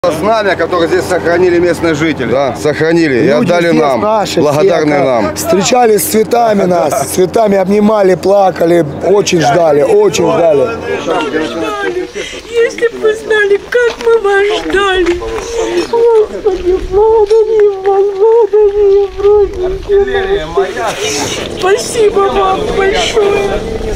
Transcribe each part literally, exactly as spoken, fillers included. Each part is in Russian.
С нами, которые здесь сохранили местные жители. Да, сохранили и Люди отдали нам, наши, благодарные все, нам. Встречали с цветами нас, с цветами обнимали, плакали, очень ждали, очень ждали. Если бы вы знали, как мы вас ждали. Господи, благодарим вас, благодарим, родненькие. Спасибо вам большое.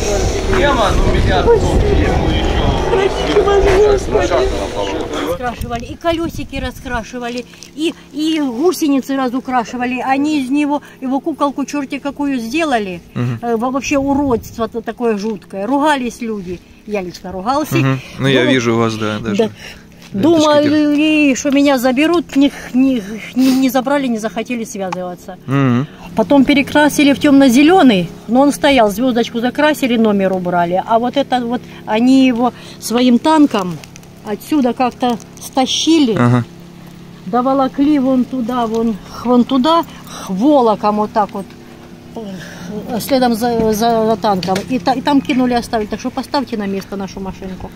Прости вас, Господи. Раскрашивали, и колесики раскрашивали, и, и гусеницы разукрашивали. Они из него, его куколку черти какую сделали. Угу. Э, вообще уродство -то такое жуткое. Ругались люди. Я лично ругался. Угу. Ну, я вижу у вас, да, даже. Да. Думали, что меня заберут, них не, не, не забрали, не захотели связываться. Угу. Потом перекрасили в темно-зеленый, но он стоял, звездочку закрасили, номер убрали. А вот это вот, они его своим танком отсюда как-то стащили, ага. доволокли вон туда, вон, вон туда, волоком вот так вот, следом за, за, за танком. И, та, и там кинули, оставили. Так что поставьте на место нашу машинку.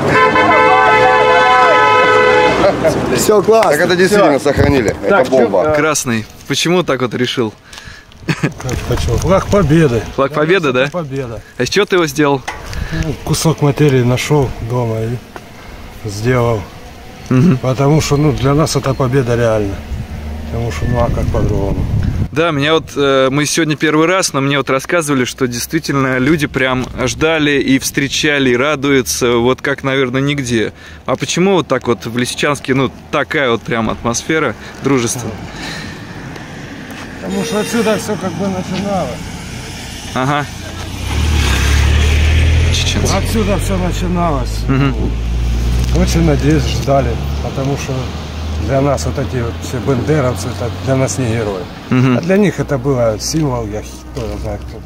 Все классно. Так это действительно Все. сохранили. Так, это бомба. Красный. Почему так вот решил? Хочу. Флаг Победы. Флаг Победы, да? Победа. А из чего ты его сделал? Ну, кусок материи нашел дома и сделал. Угу. Потому что ну, для нас это победа реально. Потому что ну а как по-другому. Да, меня вот, э, мы сегодня первый раз, но мне вот рассказывали, что действительно люди прям ждали и встречали, и радуются, вот как, наверное, нигде. А почему вот так вот в Лисичанске, ну, такая вот прям атмосфера дружества? Потому что отсюда все как бы начиналось. Ага. Чеченцы. Отсюда все начиналось. Угу. Очень надеюсь, ждали, потому что для нас вот эти вот все бандеровцы, это для нас не герои. Угу. А для них это было символ, я тоже знаю, кто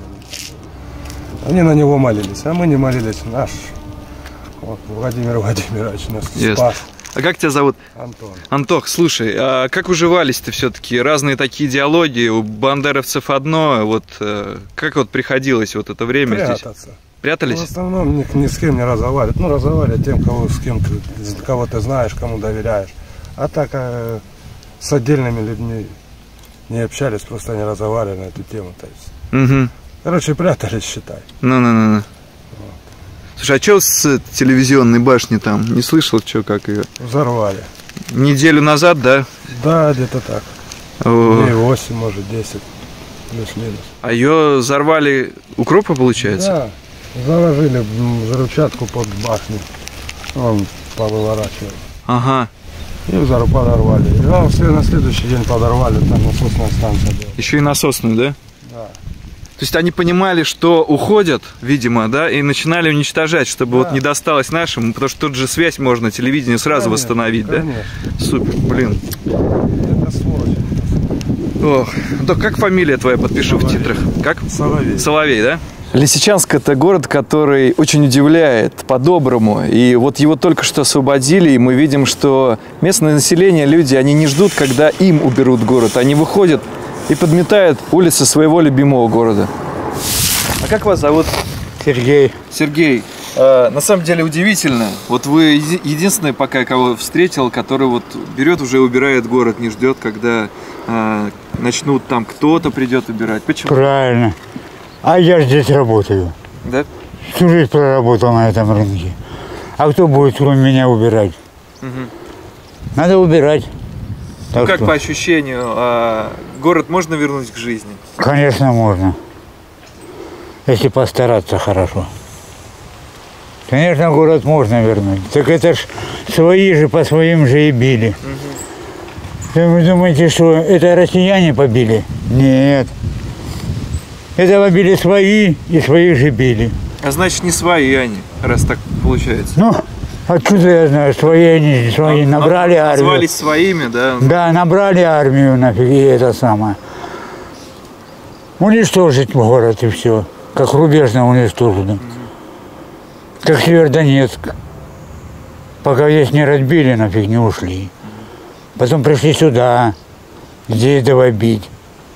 был. Они на него молились, а мы не молились. Наш вот, Владимир Владимирович нас Yes. спас. А как тебя зовут? Антон. Антох, слушай, а как уживались-то все-таки? Разные такие идеологии, у бандеровцев одно, вот как вот приходилось вот это время Прятаться. здесь? Прятались? Ну, в основном ни, ни с кем не разговаривать. Ну, разговаривать тем, кого, с кем ты, кого ты знаешь, кому доверяешь. А так э, с отдельными людьми не общались, просто не разговаривали на эту тему. То есть. Угу. Короче, прятались, считай. Ну-ну-ну. Вот. Слушай, а что с телевизионной башни там? Не слышал, что, как ее? Взорвали. Неделю назад, да? Да, где-то так. Дней восемь, может, десять. Плюс-минус. А ее взорвали укропа, получается? Да. Заложили взрывчатку под башню. Он повыворачивал. Ага. И взорв подорвали. И ну, на следующий день подорвали, там насосная станция была. Еще и насосную, да? Да. То есть они понимали, что уходят, видимо, да, и начинали уничтожать, чтобы да. вот не досталось нашим, потому что тут же связь можно, телевидение сразу конечно, восстановить, конечно. Да? Супер, блин. Это сволочь. Ох, да как фамилия твоя, подпишу Соловей. В титрах? Как? Соловей. Соловей, да? Лисичанск – это город, который очень удивляет по-доброму. И вот его только что освободили, и мы видим, что местное население, люди, они не ждут, когда им уберут город. Они выходят и подметают улицы своего любимого города. А как вас зовут? Сергей. Сергей. А, на самом деле удивительно. Вот вы единственный пока, кого встретил, который вот берет уже и убирает город, не ждет, когда а, начнут там кто-то придет убирать. Почему? Правильно. А я здесь работаю. Да? Всю жизнь проработал на этом рынке. А кто будет кроме меня убирать? Угу. Надо убирать. Ну, как что? По ощущению, а, город можно вернуть к жизни? Конечно, можно. Если постараться хорошо. Конечно, город можно вернуть. Так это ж свои же по своим же и били. Угу. Вы думаете, что это россияне побили? Нет. Это побили свои и своих же били. А значит, не свои они, раз так получается. Ну, откуда я знаю, свои они, свои, а, набрали а, армию. Назвались своими, да? Да, набрали армию, нафиг, и это самое. Уничтожить город и все. Как рубежно уничтожено. Mm-hmm. Как Северодонецк. Пока здесь не разбили, нафиг не ушли. Потом пришли сюда, здесь давай бить.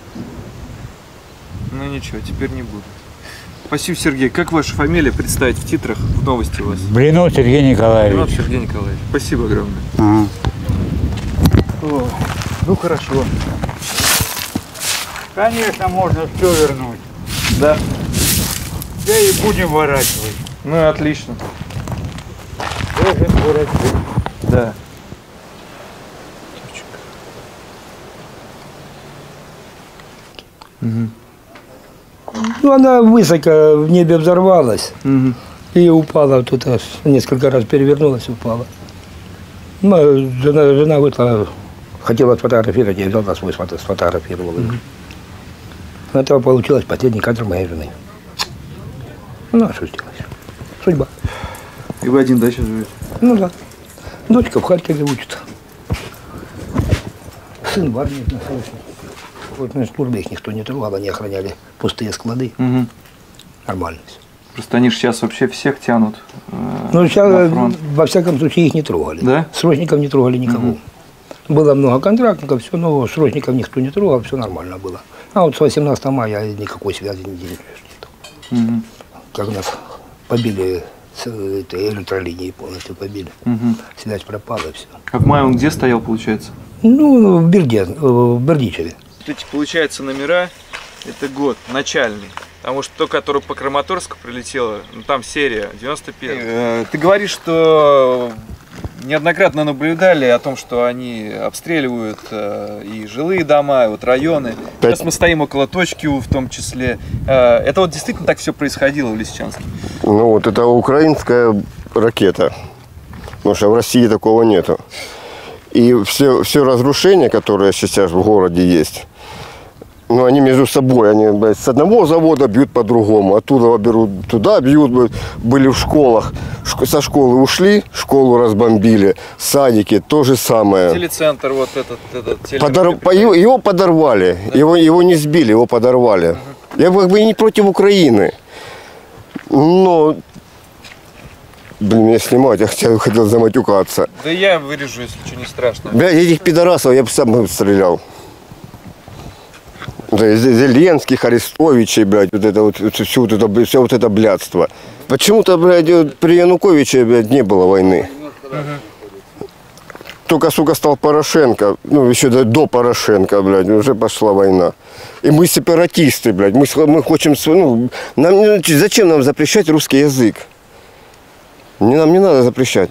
Ну ничего, теперь не буду. Спасибо, Сергей. Как ваша фамилия? Представить в титрах, в новости у вас. Блинов Сергей Николаевич. Блинов Сергей Николаевич. Спасибо огромное. Ага. О, Ну хорошо. конечно, можно все вернуть. Да. Да и будем ворачивать. Ну и отлично. Даже ворачивать. Да. Ну, она высоко в небе взорвалась Мгм. и упала тут, аж несколько раз перевернулась и упала. Ну, а жена, жена вышла, хотела сфотографировать, я взял на свой фото, сфотографировал ее. Это получилось последний кадр моей жены. Ну, а что сделаешь? Судьба. И вы один, да, сейчас живете? Ну да. Дочка в Харькове учится. Сын в армии находится. Вот на службе их никто не трогал, они охраняли пустые склады. Угу. Нормально все. Просто они же сейчас вообще всех тянут э, Ну, на сейчас, фронт. во всяком случае, их не трогали. Да? Срочников не трогали никого. Было много контрактников, все, но срочников никто не трогал, все нормально было. А вот с восемнадцатого мая никакой связи не нет. Мгм. Как нас побили с этой электролинии полностью побили. Мгм. Связь пропала, все. А в мае он где стоял, получается? Ну, в Берде, в Бердичеве. Эти, получается, номера, это год начальный. Потому что то, которое по Краматорску прилетело, ну там серия, девяносто первый. Ты говоришь, что неоднократно наблюдали о том, что они обстреливают э, и жилые дома, и вот районы. Сейчас мы стоим около точки У в том числе. Э, это вот действительно так все происходило в Лисичанске? Ну вот это украинская ракета. Потому что в России такого нету. И все, все разрушения, которые сейчас в городе есть, ну, они между собой, они, блядь, с одного завода бьют по другому, оттуда берут, туда бьют, блядь. Были в школах, Шко- со школы ушли, школу разбомбили, садики, то же самое. Телецентр вот этот, этот Подор... телемер- по- Его, его подорвали, его, его не сбили, его подорвали. Я как бы и не против Украины, но, блин, меня снимать, я хотел, хотел заматюкаться. Да я вырежу, если что, не страшно. Блядь, этих пидорасов я бы сам стрелял. Да, Зеленских, Арестовичей, блядь, вот это вот, все вот это, все вот это блядство. Почему-то, блядь, вот при Януковиче, блядь, не было войны. Только, сука, стал Порошенко, ну, еще до, до Порошенко, блядь, уже пошла война. И мы сепаратисты, блядь, мы, мы хотим, ну, нам, зачем нам запрещать русский язык? Не, нам не надо запрещать.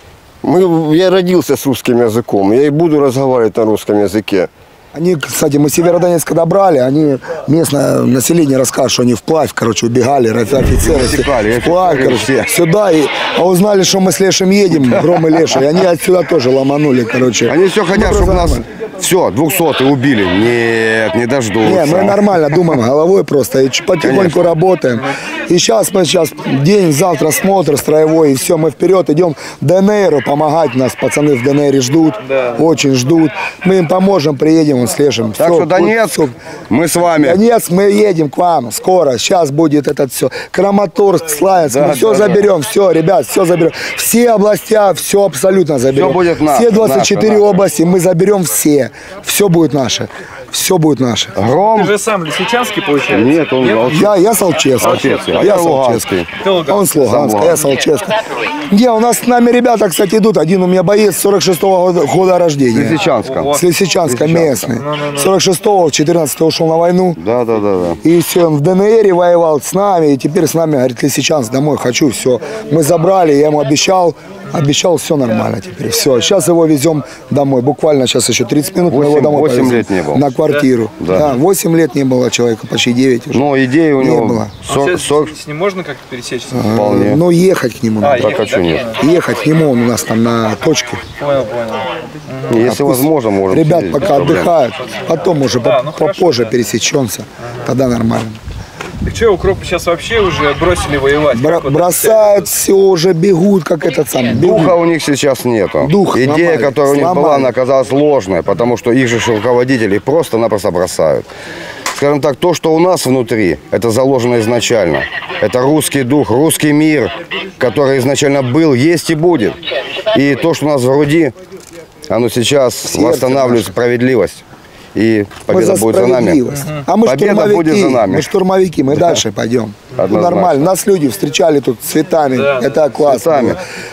Мы, я родился с русским языком, я и буду разговаривать на русском языке. Они, кстати, мы Северодонецк когда брали, они, местное население рассказывает, что они вплавь, короче, убегали, офицеры, Утекали, вплавь, офицеры короче, все. сюда, и, а узнали, что мы с Лешем едем, Гром и Леша, и они отсюда тоже ломанули, короче. Они все хотят, Ну, чтобы просто нас все, двухсотые убили. Нет, не дождутся. Не, мы нормально думаем головой просто, и ч- потихоньку Конечно. работаем. И сейчас мы сейчас день, завтра смотр строевой, и все, мы вперед идем ДНРу помогать, нас пацаны в ДНР ждут, очень ждут. Мы им поможем, приедем, он с Лешем. Так Всё, что, Донецк, всё. мы с вами. Донецк, мы едем к вам скоро. Сейчас будет этот все. Краматорск, Славянск, Да, мы все да, да. заберем. Все, ребят, все заберем. Все области, все абсолютно заберем. Всё будет наше, Все двадцать четыре наше, наше. области мы заберем все. Все будет наше. Все будет наше. Гром. Ты же сам лисичанский, получается? Нет, он Алчевский. Я, я Солчевский. Солчевский. А Я я Солчевский. Луганский. Ты Луганский. Он с Луганска, Сам я Солчевский. Не, у нас с нами ребята, кстати, идут. Один у меня боец сорок шестого года, года рождения. Лисичанска. С Лисичанска, местный. сорок шестого, в четырнадцатого ушел на войну. Да, да, да, да. И все, он в ДНР воевал с нами, и теперь с нами, говорит, Лисичанск, домой хочу, все. Мы забрали, я ему обещал, обещал, все нормально теперь, все. Сейчас его везем домой, буквально сейчас еще тридцать минут, мы его Восемь- домой восемь повезем. лет не был. На квартиру. Да. Да, восемь лет не было человека, почти девять уже. Но идея у Не него было. А сорок, сейчас сорок, с ним можно как-то пересечься? вполне. Но ехать к нему А, надо. Так, ехать, а чё да? нет? Ехать к нему, он у нас там на точке. Понял, понял. Если возможно, можем. Ребят съездить, пока без проблем. отдыхают, потом уже Да, по- ну хорошо, попозже да. пересечемся, тогда нормально. Так что, укропы сейчас вообще уже бросили воевать? Бра- Как вот бросают все, уже бегут, как этот самый. бегут. Духа у них сейчас нету. Дух Идея, сломали, которая у них была, сломали. она оказалась ложной, потому что их же руководители просто-напросто бросают. Скажем так, то, что у нас внутри, это заложено изначально. Это русский дух, русский мир, который изначально был, есть и будет. И то, что у нас в груди, оно сейчас Сердце восстанавливает справедливость. И Мы победа за будет за нами. справедливость. А мы Победа штурмовики, будет за нами. мы штурмовики, мы дальше пойдем. Ну, Однозначно. нормально, нас люди встречали тут цветами, Да, это классно. цветами. было.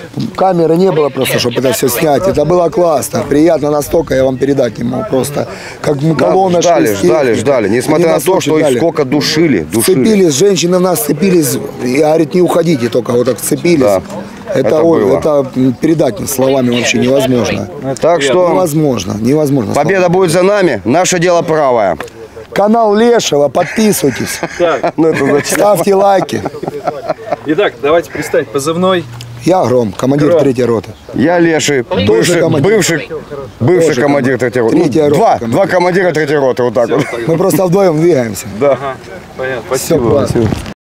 камеры не было просто, чтобы это все снять. Это было классно, приятно настолько, я вам передать не могу просто. Как мы колонна ждали, шли, ждали, ждали. Несмотря на то, что их сколько душили, душили. Сцепились, женщины в нас сцепились. И говорит, не уходите, только вот так сцепились. Да, это, это, ой, это передать словами вообще невозможно. Так что невозможно, невозможно. Победа словами. Будет за нами. Наше дело правое. Канал Лешего, подписывайтесь. Ставьте лайки. Итак, давайте представить позывной. Я Гром, командир Гром. третьей роты. Я Леший, бывший, бывший, бывший командир третьей роты. Ну, два, два командира третьей роты, вот так вот. Мы просто вдвоем двигаемся. Да. Ага, понятно, спасибо. Все,